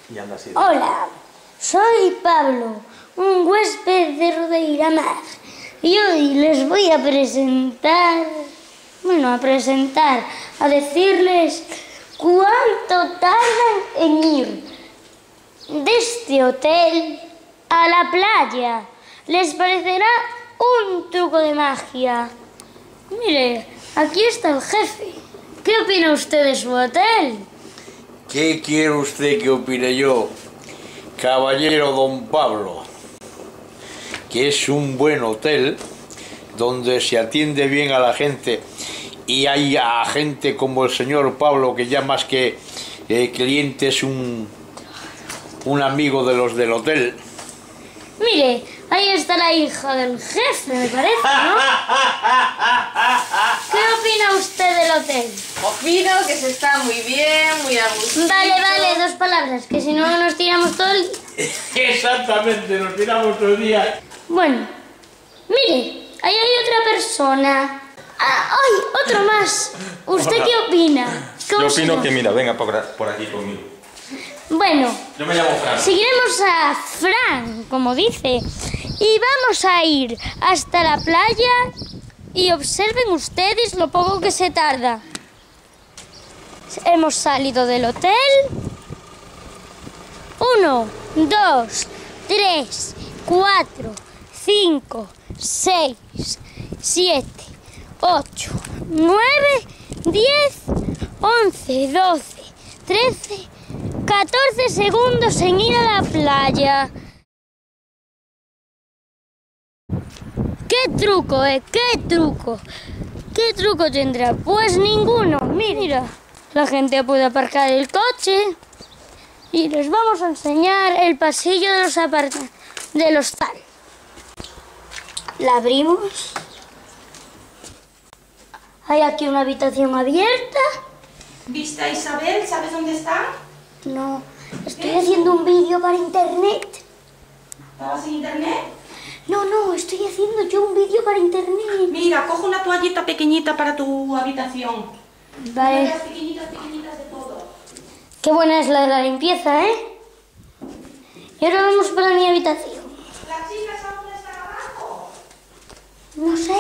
Y anda así. Hola, soy Pablo, un huésped de Rodeiramar. Y hoy les voy a presentar, a decirles cuánto tardan en ir de este hotel a la playa. Les parecerá un truco de magia. Mire, aquí está el jefe. ¿Qué opina usted de su hotel? ¿Qué quiere usted que opine yo, caballero don Pablo? Que es un buen hotel donde se atiende bien a la gente y hay a gente como el señor Pablo, que ya más que cliente es un amigo de los del hotel. Mire, ahí está la hija del jefe, me parece, ¿no? ¿Qué opina usted del hotel? Opino que se está muy bien, muy a gusto. Vale, 2 palabras, que si no nos tiramos todo el... Exactamente, nos tiramos todo el día. Bueno, mire, ahí hay otra persona. ¡Ay, otro más! ¿Usted qué opina? Yo opino que, mira, venga por aquí conmigo. Bueno, Yo me llamo Fran. seguiremos a Fran, como dice, y vamos a ir hasta la playa y observen ustedes lo poco que se tarda. Hemos salido del hotel. 1, 2, 3, 4, 5, 6, 7, 8, 9, 10, 11, 12, 13, 14 segundos en ir a la playa. ¿Qué truco, ¿Qué truco? ¿Qué truco tendrá? Pues ninguno. Mira, la gente puede aparcar el coche y les vamos a enseñar el pasillo de del hostal. La abrimos. Hay aquí una habitación abierta. ¿Viste a Isabel? ¿Sabes dónde está? No, estoy haciendo un vídeo para internet. ¿Estabas en internet? No, estoy haciendo yo un vídeo para internet. Mira, coge una toallita pequeñita para tu habitación. Vale. Las pequeñitas de todo. Qué buena es la de la limpieza, ¿eh? Y ahora vamos para mi habitación. ¿Las chicas aún están abajo? No sé.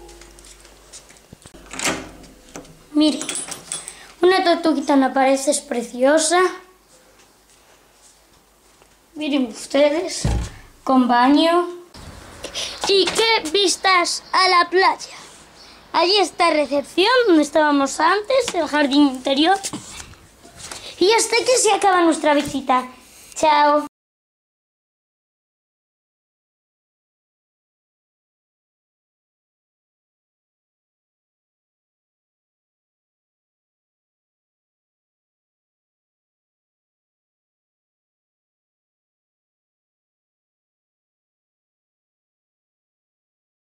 Mire, una tortuguita me parece preciosa. Miren ustedes, con baño. ¿Y qué vistas a la playa? Allí está recepción, donde estábamos antes, el jardín interior. Y hasta aquí se acaba nuestra visita. Chao.